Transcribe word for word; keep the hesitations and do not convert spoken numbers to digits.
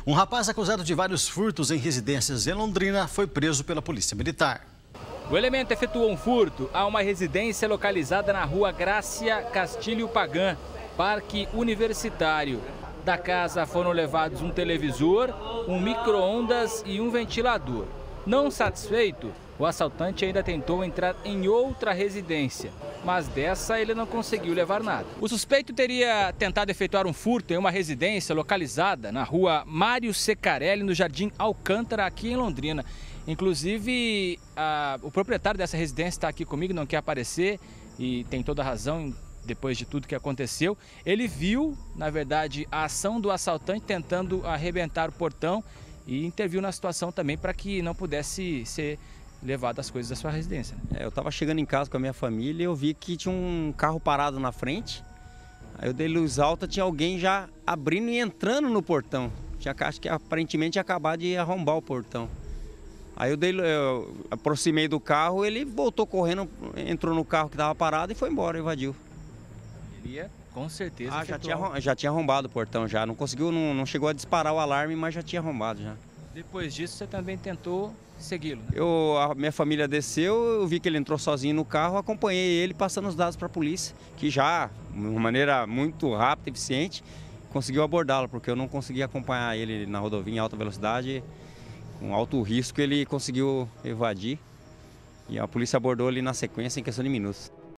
Um rapaz acusado de vários furtos em residências em Londrina foi preso pela Polícia Militar. O elemento efetuou um furto a uma residência localizada na rua Grácia Castilho Pagan, Parque Universitário. Da casa foram levados um televisor, um micro-ondas e um ventilador. Não satisfeito, o assaltante ainda tentou entrar em outra residência, mas dessa ele não conseguiu levar nada. O suspeito teria tentado efetuar um furto em uma residência localizada na rua Mário Secarelli, no Jardim Alcântara, aqui em Londrina. Inclusive, a, o proprietário dessa residência está aqui comigo, não quer aparecer e tem toda a razão depois de tudo que aconteceu. Ele viu, na verdade, a ação do assaltante tentando arrebentar o portão e interviu na situação também para que não pudesse ser levado as coisas da sua residência. É, eu estava chegando em casa com a minha família e eu vi que tinha um carro parado na frente. Aí eu dei luz alta, tinha alguém já abrindo e entrando no portão. Tinha, acho que aparentemente tinha acabado de arrombar o portão. Aí eu, dei, eu aproximei do carro, ele voltou correndo, entrou no carro que estava parado e foi embora, evadiu. Iria, com certeza. Ah, já tinha, já tinha arrombado o portão já, não conseguiu, não, não chegou a disparar o alarme, mas já tinha arrombado já. Depois disso você também tentou segui-lo, né? Eu, a minha família desceu, eu vi que ele entrou sozinho no carro, acompanhei ele passando os dados para a polícia, que já, de uma maneira muito rápida e eficiente, conseguiu abordá-lo, porque eu não consegui acompanhar ele na rodovia em alta velocidade. Com alto risco ele conseguiu evadir e a polícia abordou ele na sequência em questão de minutos.